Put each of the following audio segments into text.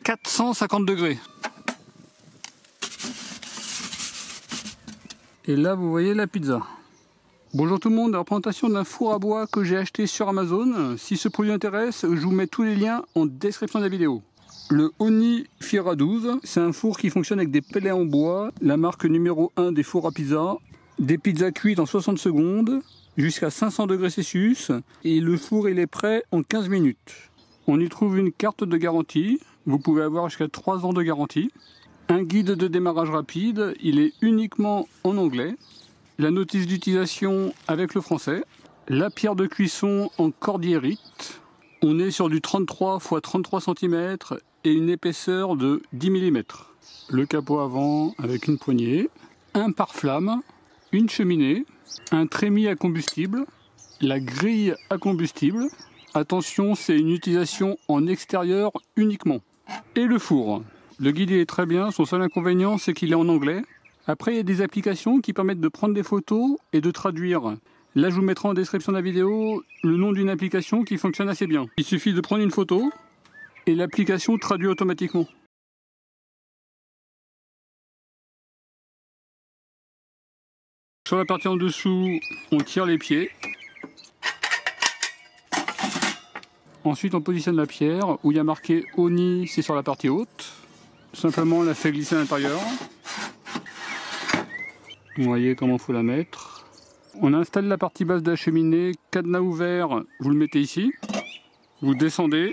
450 degrés. Et là, vous voyez la pizza. Bonjour tout le monde, la présentation d'un four à bois que j'ai acheté sur Amazon. Si ce produit intéresse, je vous mets tous les liens en description de la vidéo. Le Oni Fiera 12, c'est un four qui fonctionne avec des pellets en bois, la marque numéro 1 des fours à pizza, des pizzas cuites en 60 secondes, jusqu'à 500 degrés Celsius, et le four il est prêt en 15 minutes. On y trouve une carte de garantie, vous pouvez avoir jusqu'à 3 ans de garantie, un guide de démarrage rapide, il est uniquement en anglais, la notice d'utilisation avec le français, la pierre de cuisson en cordierite, on est sur du 33 x 33 cm et une épaisseur de 10 mm. Le capot avant avec une poignée, un pare-flamme, une cheminée, un trémie à combustible, la grille à combustible. Attention, c'est une utilisation en extérieur uniquement. Et le four. Le guide est très bien, son seul inconvénient c'est qu'il est en anglais. Après, il y a des applications qui permettent de prendre des photos et de traduire. Là, je vous mettrai en description de la vidéo le nom d'une application qui fonctionne assez bien. Il suffit de prendre une photo et l'application traduit automatiquement. Sur la partie en dessous, on tire les pieds. Ensuite, on positionne la pierre où il y a marqué Oni, c'est sur la partie haute. Simplement, on la fait glisser à l'intérieur. Vous voyez comment il faut la mettre. On installe la partie basse de la cheminée, cadenas ouvert, vous le mettez ici. Vous descendez.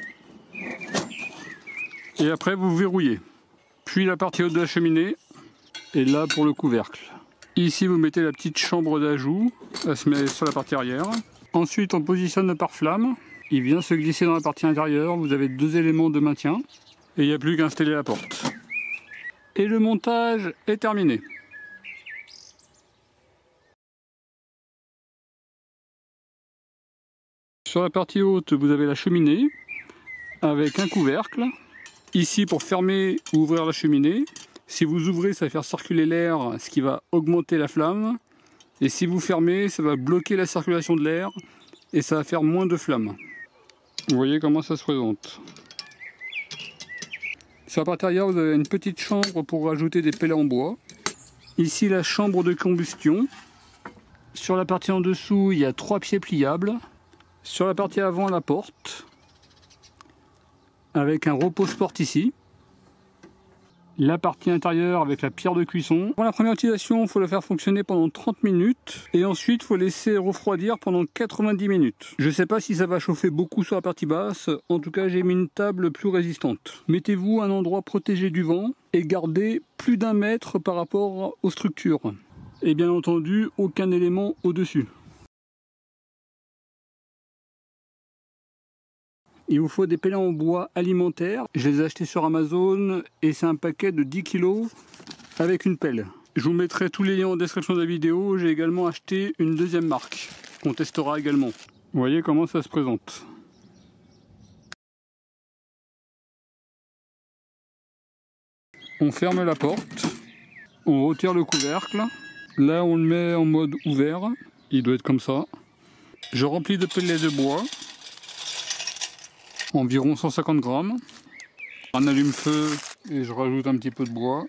Et après, vous verrouillez. Puis la partie haute de la cheminée. Et là, pour le couvercle. Ici, vous mettez la petite chambre d'ajout. Elle se met sur la partie arrière. Ensuite, on positionne le pare-flamme. Il vient se glisser dans la partie intérieure. Vous avez 2 éléments de maintien. Et il n'y a plus qu'à installer la porte. Et le montage est terminé. Sur la partie haute, vous avez la cheminée avec un couvercle. Ici, pour fermer ou ouvrir la cheminée. Si vous ouvrez, ça va faire circuler l'air, ce qui va augmenter la flamme. Et si vous fermez, ça va bloquer la circulation de l'air et ça va faire moins de flamme. Vous voyez comment ça se présente. Sur la partie arrière, vous avez une petite chambre pour rajouter des pellets en bois. Ici, la chambre de combustion. Sur la partie en dessous, il y a 3 pieds pliables. Sur la partie avant, la porte. Avec un repose-porte ici. La partie intérieure avec la pierre de cuisson. Pour la première utilisation, il faut la faire fonctionner pendant 30 minutes. Et ensuite, il faut laisser refroidir pendant 90 minutes. Je ne sais pas si ça va chauffer beaucoup sur la partie basse. En tout cas, j'ai mis une table plus résistante. Mettez-vous à un endroit protégé du vent et gardez plus d'1 mètre par rapport aux structures. Et bien entendu, aucun élément au-dessus. Il vous faut des pellets en bois alimentaires. Je les ai achetés sur Amazon et c'est un paquet de 10 kg avec une pelle. Je vous mettrai tous les liens en description de la vidéo. J'ai également acheté une deuxième marque qu'on testera également. Vous voyez comment ça se présente. On ferme la porte. On retire le couvercle. Là, on le met en mode ouvert. Il doit être comme ça. Je remplis de pellets de bois. Environ 150 grammes. Un allume-feu et je rajoute un petit peu de bois.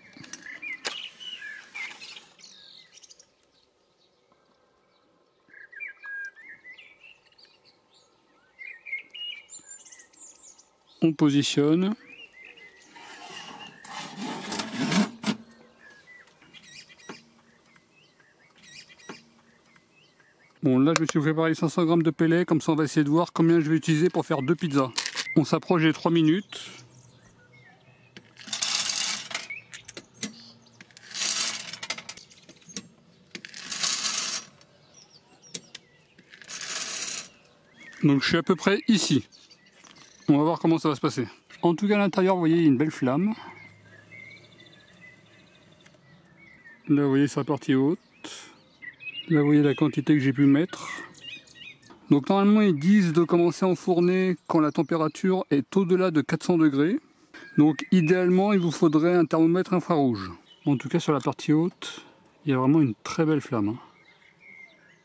On positionne. Bon, là je me suis préparé 500 grammes de pellets, comme ça on va essayer de voir combien je vais utiliser pour faire 2 pizzas. On s'approche des 3 minutes. Donc je suis à peu près ici. On va voir comment ça va se passer. En tout cas à l'intérieur, vous voyez, il y a une belle flamme. Là vous voyez, c'est la partie haute. Là vous voyez la quantité que j'ai pu mettre. Donc normalement ils disent de commencer à enfourner quand la température est au-delà de 400 degrés. Donc idéalement il vous faudrait un thermomètre infrarouge. En tout cas sur la partie haute, il y a vraiment une très belle flamme.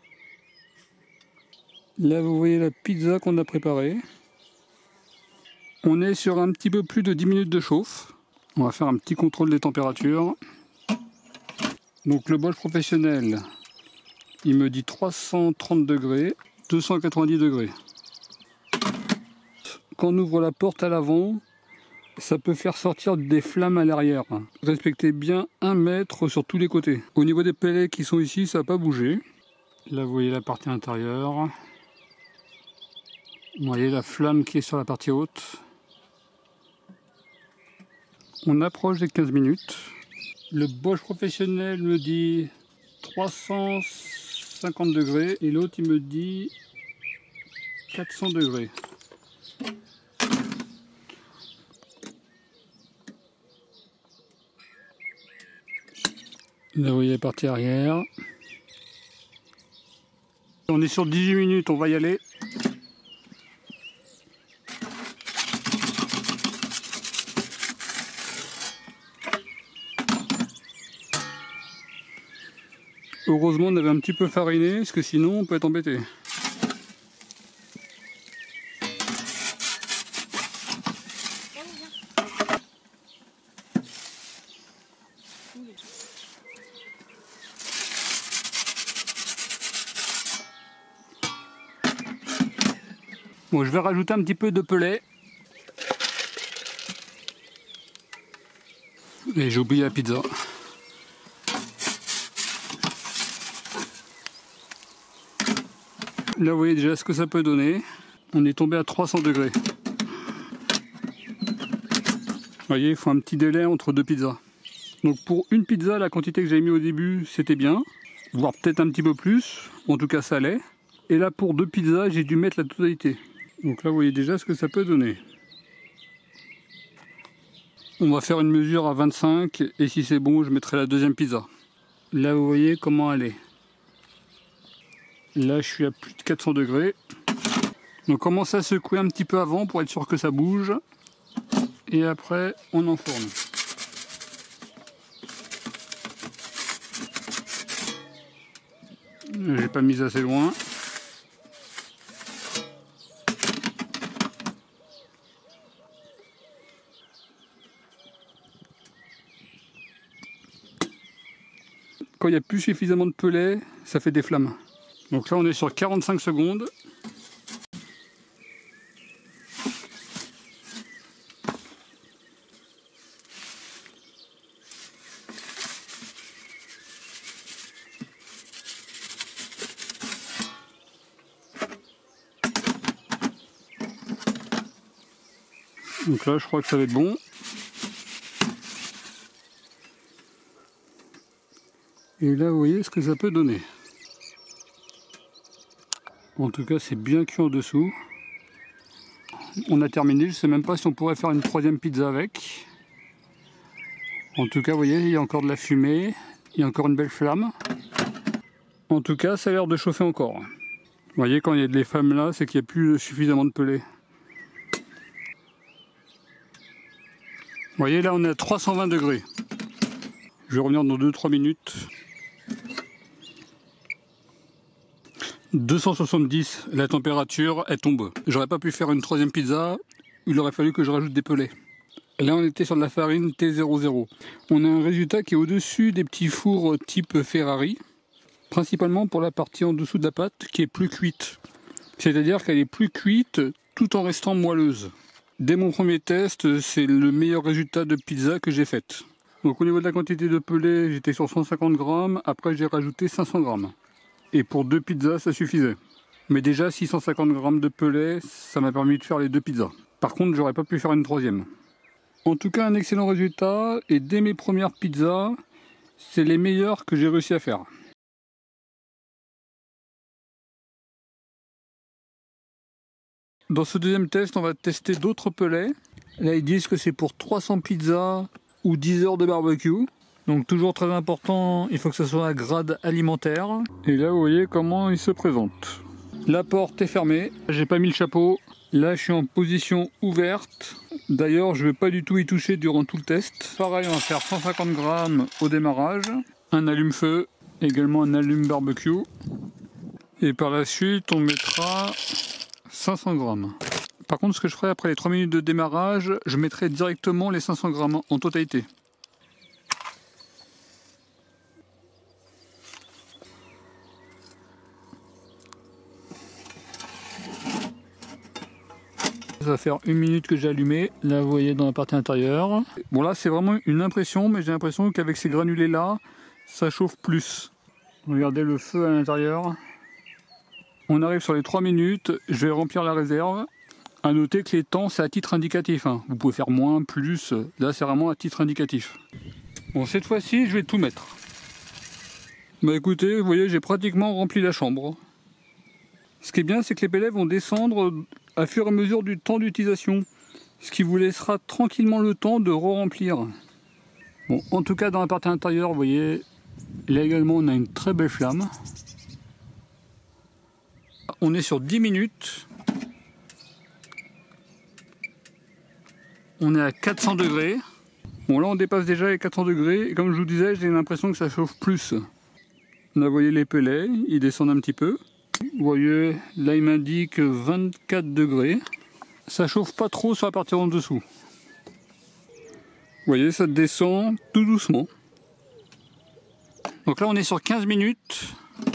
Là vous voyez la pizza qu'on a préparée. On est sur un petit peu plus de 10 minutes de chauffe. On va faire un petit contrôle des températures. Donc le Bosch professionnel, il me dit 330 degrés, 290 degrés. Quand on ouvre la porte à l'avant, ça peut faire sortir des flammes à l'arrière. Respectez bien 1 mètre sur tous les côtés. Au niveau des pellets qui sont ici, ça n'a pas bougé. Là, vous voyez la partie intérieure. Vous voyez la flamme qui est sur la partie haute. On approche des 15 minutes. Le Bosch professionnel me dit 350 degrés et l'autre il me dit 400 degrés. Là vous voyez la partie arrière. On est sur 18 minutes, on va y aller. Heureusement on avait un petit peu fariné, parce que sinon on peut être embêté. Bon, je vais rajouter un petit peu de pellet. Et j'ai oublié la pizza. Là, vous voyez déjà ce que ça peut donner. On est tombé à 300 degrés. Vous voyez, il faut un petit délai entre 2 pizzas. Donc pour une pizza, la quantité que j'avais mis au début, c'était bien. Voire peut-être un petit peu plus. En tout cas, ça allait. Et là, pour 2 pizzas, j'ai dû mettre la totalité. Donc là, vous voyez déjà ce que ça peut donner. On va faire une mesure à 25 et si c'est bon, je mettrai la deuxième pizza. Là, vous voyez comment elle est. Là, je suis à plus de 400 degrés. Donc, commence à secouer un petit peu avant pour être sûr que ça bouge. Et après, on enfourne. J'ai pas mis assez loin. Quand il n'y a plus suffisamment de pellet, ça fait des flammes. Donc là on est sur 45 secondes. Donc là je crois que ça va être bon. Et là vous voyez ce que ça peut donner. En tout cas c'est bien cuit en dessous. On a terminé, je ne sais même pas si on pourrait faire une troisième pizza avec. En tout cas vous voyez il y a encore de la fumée, il y a encore une belle flamme. En tout cas ça a l'air de chauffer encore. Vous voyez quand il y a des flammes là c'est qu'il n'y a plus suffisamment de pellet. Vous voyez là on est à 320 degrés. Je vais revenir dans 2-3 minutes. 270, la température, elle tombe. J'aurais pas pu faire une troisième pizza, il aurait fallu que je rajoute des pellets. Là on était sur de la farine T00. On a un résultat qui est au-dessus des petits fours type Ferrari, principalement pour la partie en dessous de la pâte qui est plus cuite. C'est-à-dire qu'elle est plus cuite tout en restant moelleuse. Dès mon premier test, c'est le meilleur résultat de pizza que j'ai fait. Donc au niveau de la quantité de pellet, j'étais sur 150 grammes, après j'ai rajouté 500 grammes. Et pour 2 pizzas, ça suffisait. Mais déjà, 650 grammes de pellet, ça m'a permis de faire les 2 pizzas. Par contre, j'aurais pas pu faire une troisième. En tout cas, un excellent résultat. Et dès mes premières pizzas, c'est les meilleures que j'ai réussi à faire. Dans ce deuxième test, on va tester d'autres pellets. Là, ils disent que c'est pour 300 pizzas ou 10 heures de barbecue. Donc toujours très important, il faut que ce soit un grade alimentaire. Et là vous voyez comment il se présente. La porte est fermée, j'ai pas mis le chapeau. Là je suis en position ouverte. D'ailleurs je vais pas du tout y toucher durant tout le test. Pareil on va faire 150 grammes au démarrage. Un allume-feu, également un allume barbecue. Et par la suite on mettra 500 grammes. Par contre, ce que je ferai après les 3 minutes de démarrage, je mettrai directement les 500 grammes en totalité. Ça va faire 1 minute que j'ai allumé, là vous voyez dans la partie intérieure. Bon là c'est vraiment une impression, mais j'ai l'impression qu'avec ces granulés là, ça chauffe plus. Regardez le feu à l'intérieur. On arrive sur les 3 minutes, je vais remplir la réserve. A noter que les temps c'est à titre indicatif, hein. Vous pouvez faire moins, plus, là c'est vraiment à titre indicatif. Bon cette fois-ci je vais tout mettre. Bah écoutez, vous voyez j'ai pratiquement rempli la chambre. Ce qui est bien c'est que les pellets vont descendre à fur et à mesure du temps d'utilisation, ce qui vous laissera tranquillement le temps de re-remplir. Bon, en tout cas dans la partie intérieure, vous voyez, là également on a une très belle flamme. On est sur 10 minutes. On est à 400 degrés. Bon là on dépasse déjà les 400 degrés, et comme je vous disais, j'ai l'impression que ça chauffe plus. Là vous voyez les pellets, ils descendent un petit peu. Vous voyez, là il m'indique 24 degrés. Ça chauffe pas trop sur la partie en dessous. Vous voyez, ça descend tout doucement. Donc là on est sur 15 minutes.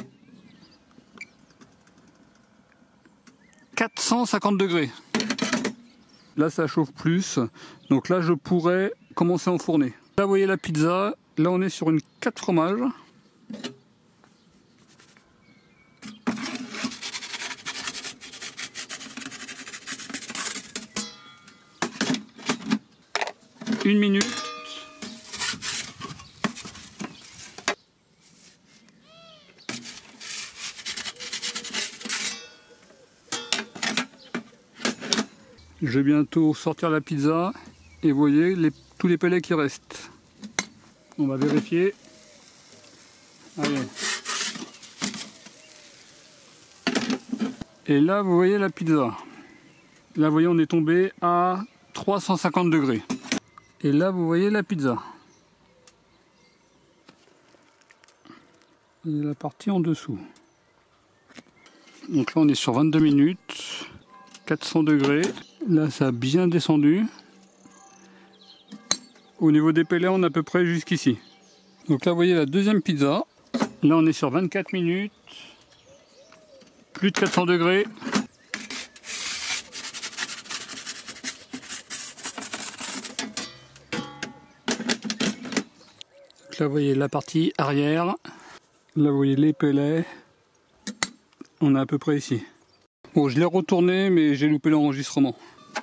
450 degrés. Là ça chauffe plus. Donc là je pourrais commencer à enfourner. Là vous voyez la pizza. Là on est sur une 4 fromages. Une minute. Je vais bientôt sortir la pizza et vous voyez tous les pellets qui restent. On va vérifier. Allez. Et là vous voyez la pizza. Là vous voyez on est tombé à 350 degrés. Et là vous voyez la pizza. Et la partie en dessous. Donc là on est sur 22 minutes. 400 degrés. Là ça a bien descendu. Au niveau des pellets on est à peu près jusqu'ici. Donc là vous voyez la deuxième pizza. Là on est sur 24 minutes. Plus de 400 degrés. Là vous voyez la partie arrière, là vous voyez les pellets, on est à peu près ici. Bon je l'ai retourné mais j'ai loupé l'enregistrement.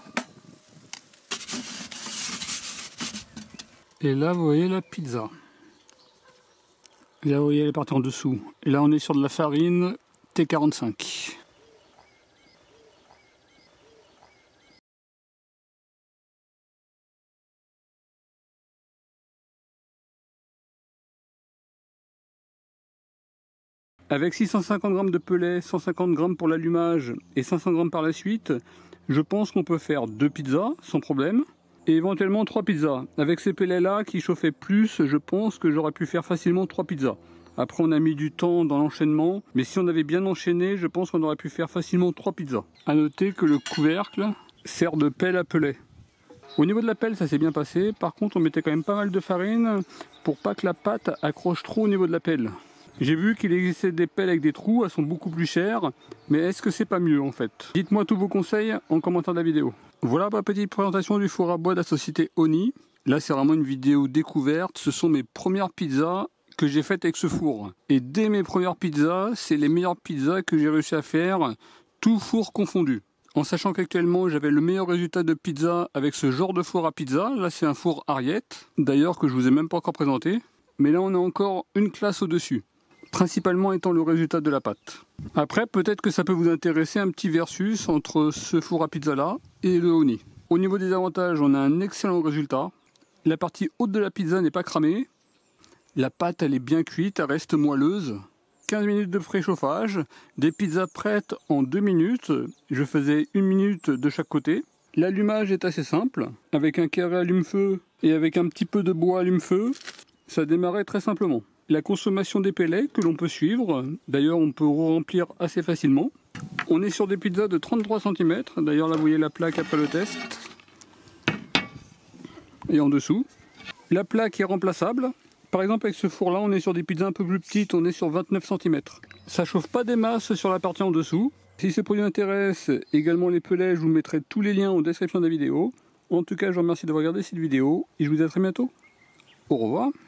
Et là vous voyez la pizza. Et là vous voyez les parties en dessous. Et là on est sur de la farine T45. Avec 650 g de pellet, 150 g pour l'allumage et 500 g par la suite, je pense qu'on peut faire 2 pizzas sans problème. Et éventuellement 3 pizzas. Avec ces pellets là qui chauffaient plus, je pense que j'aurais pu faire facilement 3 pizzas. Après on a mis du temps dans l'enchaînement, mais si on avait bien enchaîné, je pense qu'on aurait pu faire facilement 3 pizzas. A noter que le couvercle sert de pelle à pellet. Au niveau de la pelle ça s'est bien passé, par contre on mettait quand même pas mal de farine pour pas que la pâte accroche trop au niveau de la pelle. J'ai vu qu'il existait des pelles avec des trous, elles sont beaucoup plus chères, mais est-ce que c'est pas mieux en fait? Dites-moi tous vos conseils en commentaire de la vidéo. Voilà ma petite présentation du four à bois de la société Oni. Là c'est vraiment une vidéo découverte, ce sont mes premières pizzas que j'ai faites avec ce four. Et dès mes premières pizzas, c'est les meilleures pizzas que j'ai réussi à faire, tout four confondu. En sachant qu'actuellement j'avais le meilleur résultat de pizza avec ce genre de four à pizza. Là c'est un four Ariete, d'ailleurs que je vous ai même pas encore présenté. Mais là on a encore une classe au-dessus. Principalement étant le résultat de la pâte. Après, peut-être que ça peut vous intéresser un petit versus entre ce four à pizza là et le Oni. Au niveau des avantages, on a un excellent résultat. La partie haute de la pizza n'est pas cramée. La pâte, elle est bien cuite, elle reste moelleuse. 15 minutes de préchauffage. Des pizzas prêtes en 2 minutes. Je faisais 1 minute de chaque côté. L'allumage est assez simple. Avec un carré allume-feu et avec un petit peu de bois allume-feu, ça démarrait très simplement. La consommation des pellets que l'on peut suivre, d'ailleurs on peut remplir assez facilement. On est sur des pizzas de 33 cm. D'ailleurs là vous voyez la plaque après le test. Et en dessous. La plaque est remplaçable. Par exemple avec ce four là on est sur des pizzas un peu plus petites, on est sur 29 cm. Ça chauffe pas des masses sur la partie en dessous. Si ce produit intéresse, également les pelets, je vous mettrai tous les liens en description de la vidéo. En tout cas je vous remercie d'avoir regardé cette vidéo et je vous dis à très bientôt. Au revoir.